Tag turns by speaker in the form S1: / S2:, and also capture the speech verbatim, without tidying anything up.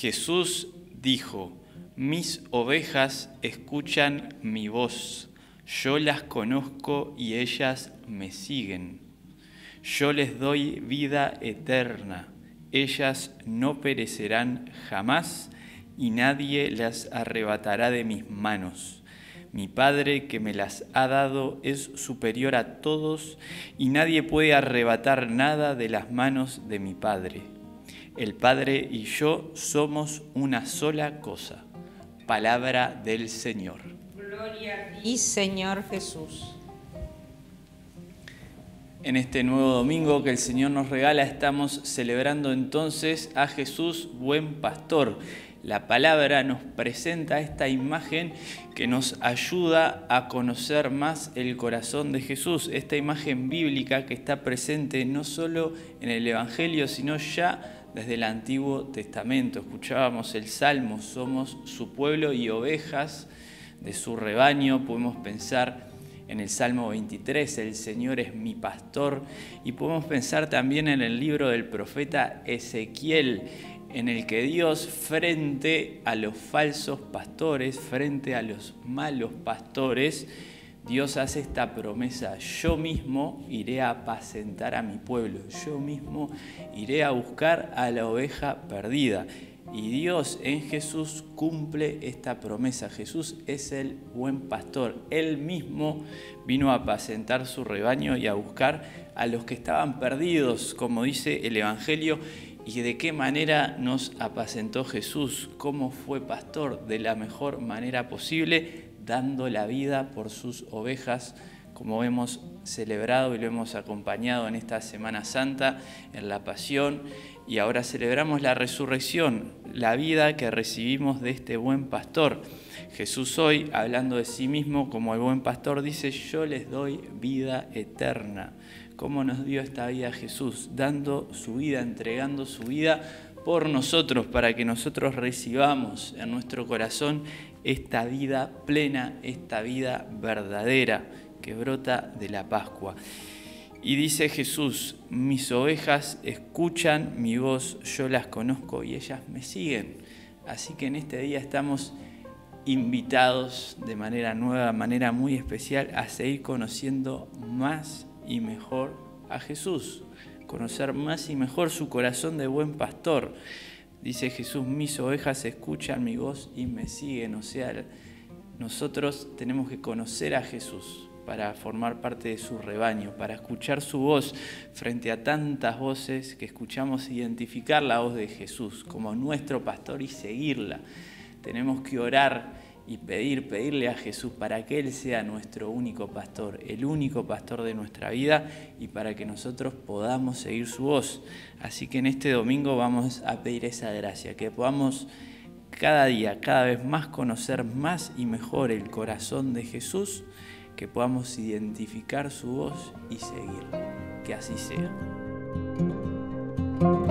S1: Jesús dijo: mis ovejas escuchan mi voz, yo las conozco y ellas me siguen. Yo les doy vida eterna, ellas no perecerán jamás y nadie las arrebatará de mis manos. Mi Padre que me las ha dado es superior a todos y nadie puede arrebatar nada de las manos de mi Padre. El Padre y yo somos una sola cosa. Palabra del Señor.
S2: Gloria a ti, Señor Jesús.
S1: En este nuevo domingo que el Señor nos regala, estamos celebrando entonces a Jesús, buen pastor. La palabra nos presenta esta imagen que nos ayuda a conocer más el corazón de Jesús, esta imagen bíblica que está presente no solo en el Evangelio, sino ya desde el Antiguo Testamento. Escuchábamos el Salmo: somos su pueblo y ovejas de su rebaño. Podemos pensar en el Salmo veintitrés, el Señor es mi pastor, y podemos pensar también en el libro del profeta Ezequiel, en el que Dios, frente a los falsos pastores, frente a los malos pastores, Dios hace esta promesa: yo mismo iré a apacentar a mi pueblo, yo mismo iré a buscar a la oveja perdida. Y Dios en Jesús cumple esta promesa. Jesús es el buen pastor. Él mismo vino a apacentar su rebaño y a buscar a los que estaban perdidos, como dice el Evangelio. ¿Y de qué manera nos apacentó Jesús? ¿Cómo fue pastor? De la mejor manera posible, dando la vida por sus ovejas, como hemos celebrado y lo hemos acompañado en esta Semana Santa, en la Pasión, y ahora celebramos la resurrección, la vida que recibimos de este buen pastor. Jesús hoy, hablando de sí mismo como el buen pastor, dice: yo les doy vida eterna. ¿Cómo nos dio esta vida Jesús? Dando su vida, entregando su vida por nosotros, para que nosotros recibamos en nuestro corazón esta vida plena, esta vida verdadera que brota de la Pascua. Y dice Jesús: mis ovejas escuchan mi voz, yo las conozco y ellas me siguen. Así que en este día estamos invitados de manera nueva, de manera muy especial, a seguir conociendo más y mejor a Jesús, conocer más y mejor su corazón de buen pastor. Dice Jesús: mis ovejas escuchan mi voz y me siguen. O sea, nosotros tenemos que conocer a Jesús para formar parte de su rebaño, para escuchar su voz frente a tantas voces que escuchamos, identificar la voz de Jesús como nuestro pastor y seguirla. Tenemos que orar y pedir, pedirle a Jesús para que Él sea nuestro único pastor, el único pastor de nuestra vida, y para que nosotros podamos seguir su voz. Así que en este domingo vamos a pedir esa gracia, que podamos cada día, cada vez más conocer más y mejor el corazón de Jesús, que podamos identificar su voz y seguirla. Que así sea.